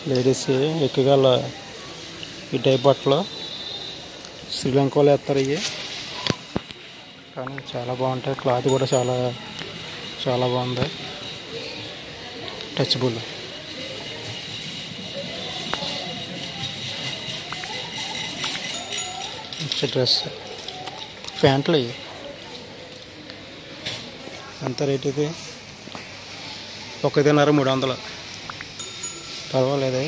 Ladies ఎక్కువగా ఈ type బట్టలు శ్రీలంకలో వేస్తారు ఇవి, కానీ చాలా బాగుంటాయి. క్లాత్ కూడా చాలా చాలా బాగుంది, టచబుల్. డ్రెస్ ప్యాంట్లు ఇవి ఎంత రేట్? ఇది 1.5 300. పర్వాలేదు,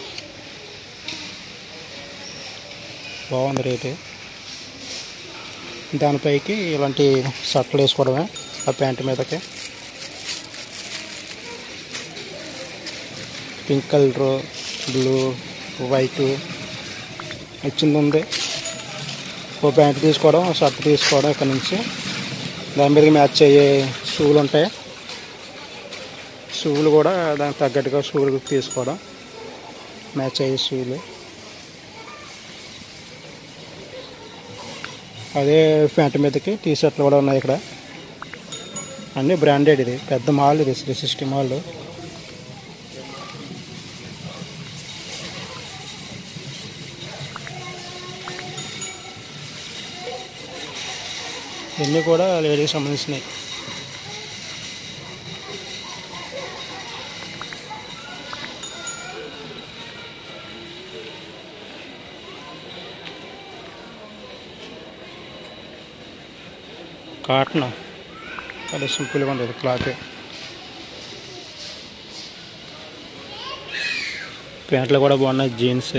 బాగుంది రేటు. దానిపైకి ఇలాంటి షర్ట్లు వేసుకోవడమే ఆ ప్యాంటు మీదకి. పింక్ కలరు, బ్లూ, వైట్ వచ్చింది ఉంది. ఓ ప్యాంటు తీసుకోవడం, షర్ట్ తీసుకోవడం. ఇక్కడ నుంచి దాని మీదకి మ్యాచ్ అయ్యే షూలు ఉంటాయి, షూలు కూడా దానికి తగ్గట్టుగా షూలు తీసుకోవడం, మ్యాచ్ అయ్యే షూలు. అదే ప్యాంటు మీదకి టీ షర్ట్లు కూడా ఉన్నాయి ఇక్కడ. అన్నీ బ్రాండెడ్. ఇది పెద్ద మాల్, ఇది శ్రీ సృష్టి మాల్. ఇవన్నీ కూడా లేడీకి సంబంధించినవి. కాటన్ చాలా సింపుల్గా ఉండేది క్లాత్. ప్యాంట్లు కూడా బాగున్నాయి, జీన్స్.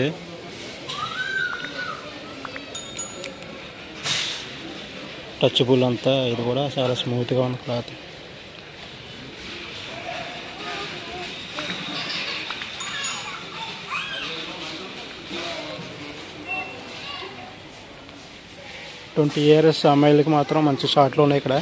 టచబుల్ అంతా. ఇది కూడా చాలా స్మూత్గా ఉంది క్లాత్. ట్వంటీ ఇయర్స్ అమ్మాయిలకి మాత్రం మంచి షార్ట్లు ఉన్నాయి ఇక్కడ.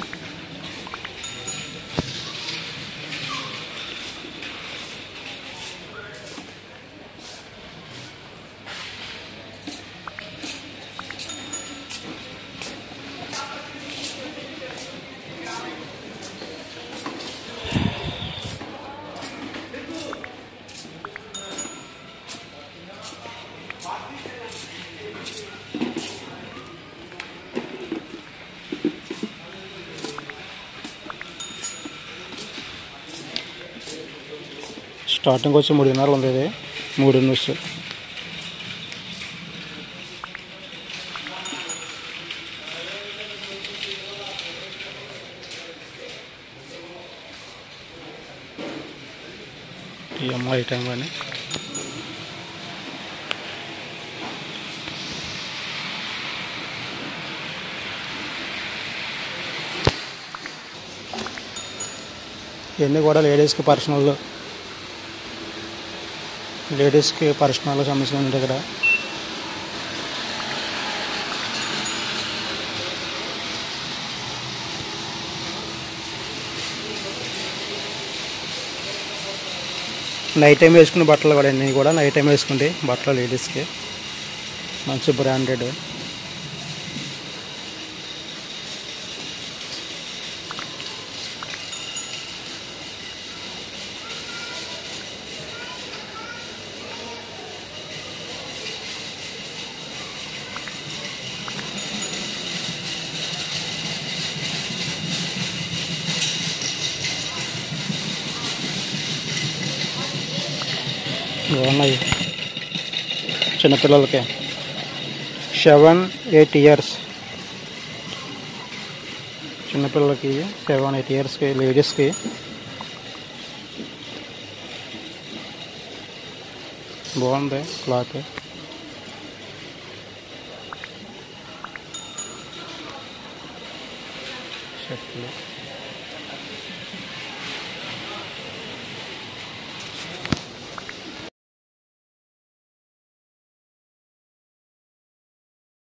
స్టార్టింగ్ వచ్చి 3.5 ఉంది. ఇది 3 న్యూస్. ఈ అమ్మాయి ఐటమ్ కానీ ఇవన్నీ కూడా లేడీస్కి పర్సనల్ సంబంధించిన దగ్గర. నైట్ టైం వేసుకునే బట్టలు కూడా అన్నీ కూడా నైట్ టైం వేసుకుంటే బట్టలు లేడీస్కి మంచి బ్రాండెడ్. బాగున్నాయి చిన్నపిల్లలకి. 7-8 ఇయర్స్ చిన్నపిల్లలకి, 7-8 ఇయర్స్కి లేడీస్కి. బాగుంది క్లాత్. షర్ట్లు